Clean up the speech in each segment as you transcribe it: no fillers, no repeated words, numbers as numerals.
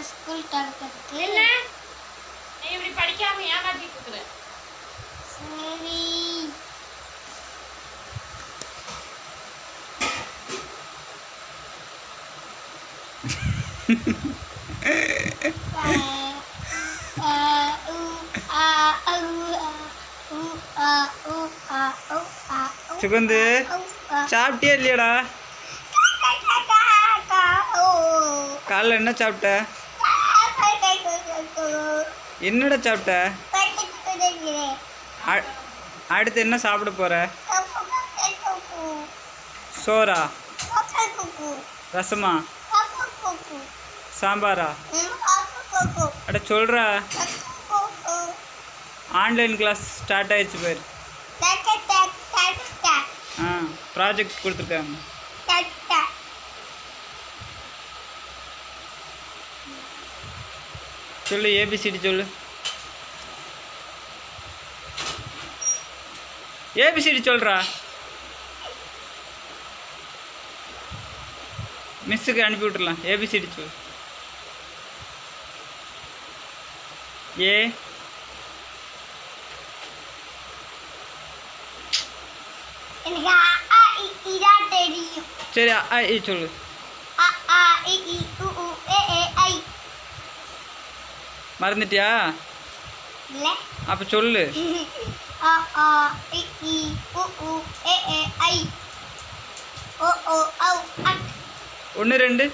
school தரக்கத்து என்ன நீ இப்படி படிக்காம ஏமாத்திட்டு இருக்கற சரி சுகந்து சாப்பிட்டியா இல்லையாடா காலைல என்ன சாப்பிட்ட என்னடா சாப்பிட்ட அடுத்து என்ன சாப்பிட போற சோறா ரசமா சாம்பாரா அட சொல்றா ஆன்லைன் கிளாஸ் ஸ்டார்ட் ஆயிடுச்சு பேர் ப்ராஜெக்ட் கொடுத்துருக்காங்க சொல்லு ஏபிசிடி சொல்லு ஏபிசிடி சொல்றா மிஸ்ஸுக்கு அனுப்பி விட்டுறலாம் ஏபிசிடி சொல்லு ஏ சரி சொல்லு மறந்துட்டியா அப்ப சொல்லு ஒன்று ரெண்டு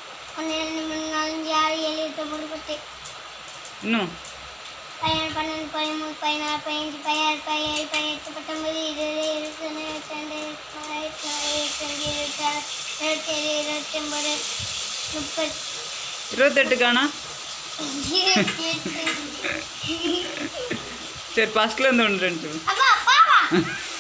இன்னும் 12 13 14 15 16 17 18 19 28 காணா சரி ஃபர்ஸ்ட்ல இருந்து ஒன்று ரெண்டு சொல்லு